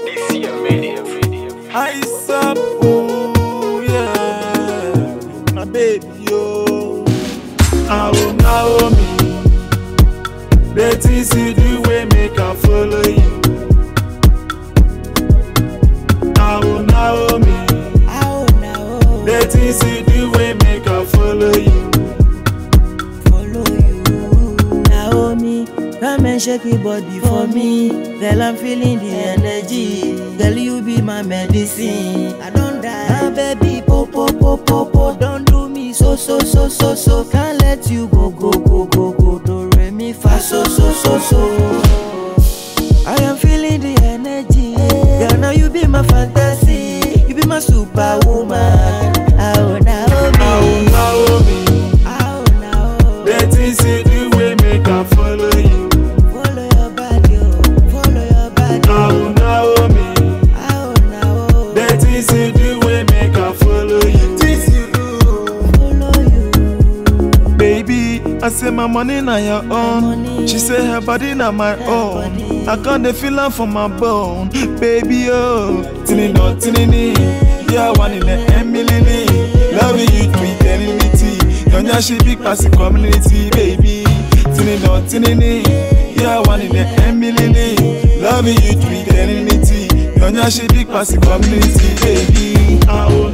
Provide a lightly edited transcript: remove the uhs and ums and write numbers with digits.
This year made every day. Isap, oh yeah, my baby, yo. Oh Naomi, the things you do will make I follow you. Oh Naomi, the things you do will make I follow you. Naomi, come and shake your body for me. Girl, I'm feeling the energy. Girl, you be my medicine. I don't die, baby, po. Don't do me so. Can't let you go. Do re mi fa so. I am feeling the energy. Girl, now you be my fantasy. You be my superwoman. Oh Naomi, the things you do will make I follow you. follow your body. Oh Naomi, the things you do will make I follow you. Things you do, Follow you. baby. I say my money na your own. She say her body na my own. I can't feel her from my bone, baby. Oh, tinini, yeah, one in the Emily. Loving you to eternity. Don't she big past the community, baby. Tinini, yeah, one in the Emily. Loving you to eternity. Don't she big past the community, baby. Oh